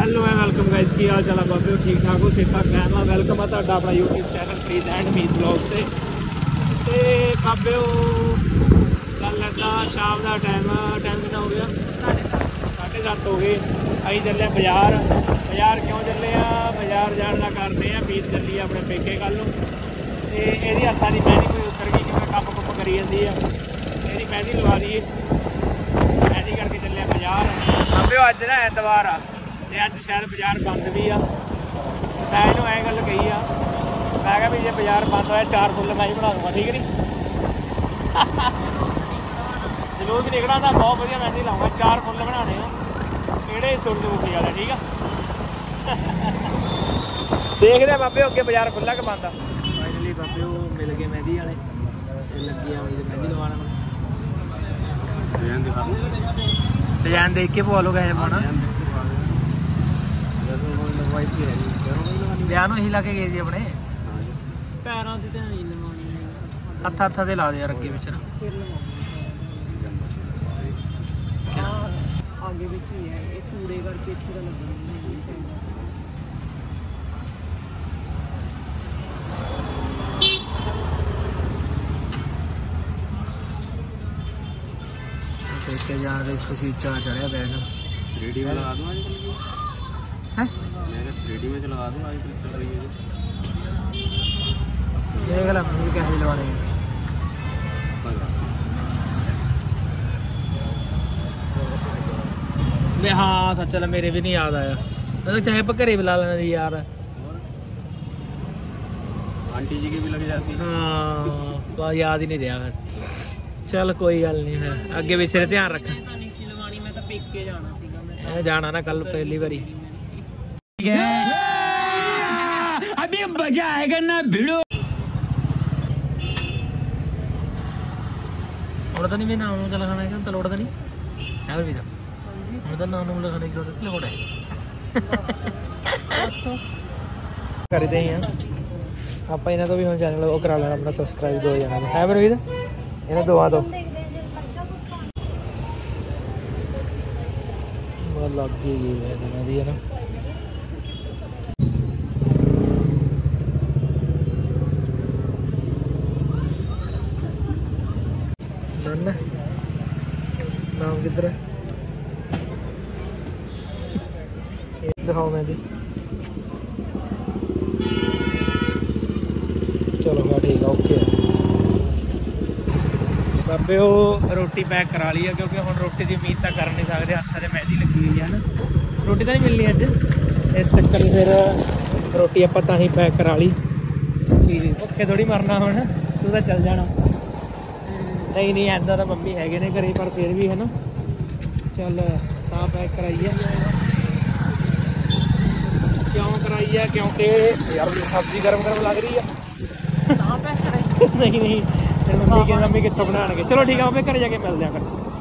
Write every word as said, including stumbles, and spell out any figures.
hello है welcome guys की हाल चाल बाबे ठीक ठाक हो सेता कहना वेलकम है तुहाडा अपना YouTube channel please and Meet blog से ते बाबे गल इदा शाम का टाइम टाइम कितना हो गया साढ़े सत्त हो गए अं चले बाजार बाजार क्यों चले बाजार जाने का करते हैं मीत चली अपने पेके कल तो ये हथा की मेहंदी कोई उतर गई कि कप कुप करी जाती है ये मेहंदी लवा दी मेहंदी करके चले बाजार बाबे अज ना एतवार आ अज शायद बाजार बंद भी आ मैं इनू ऐ गल कही आ मैं क्या भी जो बाजार बंद होया चार फुल मैं ही बना दूंगा ठीक नहीं जलूस निकलना था बहुत वधिया मेहंदी लाऊंगा चार फुल बनाने किहड़े सूरजमुखी वाले ठीक है देखते बाबे अगे बाजार खुला कि बंद आ फाइनली बाबे मिल गए मेहंदी वाले लगी मेहंदी लवाना डिजाइन देख के पवा लो कैसे पाना ਵਿਆਹ ਨੂੰ ਹੀ ਲਾ ਕੇ ਗਏ ਸੀ ਆਪਣੇ ਪੈਰਾਂ ਤੇ ਤਾਂ ਨਹੀਂ ਲਵਾਉਣੀ ਹੱਥਾਂ ਹੱਥਾਂ ਤੇ ਲਾ ਦੇ ਯਾਰ ਅੱਗੇ ਵਿੱਚ ਆਗੇ ਵਿੱਚ ਹੀ ਹੈ ਇਹ ਚੂੜੇ ਕਰਕੇ ਇੱਥੇ ਦਾ ਲੱਗਣੀ देख के जा रहे इसको सीचा चढ़िया बैग रेडी में लगा दूँ आजकल है रेडी में लगा दूँ आजकल चल रही है देख ला मुझे कैसे लगा रहे हाँ सच चल मेरे भी नहीं याद आया मैं तो चाहे घरे बुला लेना जी यार आंटी जी की भी लग जाती हाँ बस याद ही नहीं रहा चल कोई गल नहीं है अगे पिछे ध्यान रख जाना ना कल पहली बारी अभी मजा आएगा ना भिड़ो उड़ता नहीं मैं नाम तो लगाना है तो उड़ता नहीं है भी था तो नाम लगाने की जरूरत नहीं है करते ही हैं आप इन्हें तो भी हम चैनल वो करा लेना अपना सब्सक्राइब दो जाना है परवीर इन्हें दवा दो लग गई है दी है ना नाम किधर है दिखाओ मेहंदी चलो हाँ ठीक है ओके बाबे वो रोटी पैक करा ली है क्योंकि हम रोटी की उम्मीद तो कर नहीं सकते हत्था से मेहंदी लगी हुई है ना रोटी तो नहीं मिलनी अज इस चक्कर फिर रोटी आप ही पैक करा ली कि भुखे थोड़ी मरना हो तू तो चल जाना नहीं नहीं ऐसा तो मम्मी है ने घरे पर फिर भी है ना चल ता पैक कराई है क्यों कराई है क्योंकि यार सब्जी गर्म गर्म लग रही है नहीं नहीं फिर मम्मी के मम्मी कितों बनाएंगे चलो ठीक है मम्मी घर जाके मिलते हैं फिर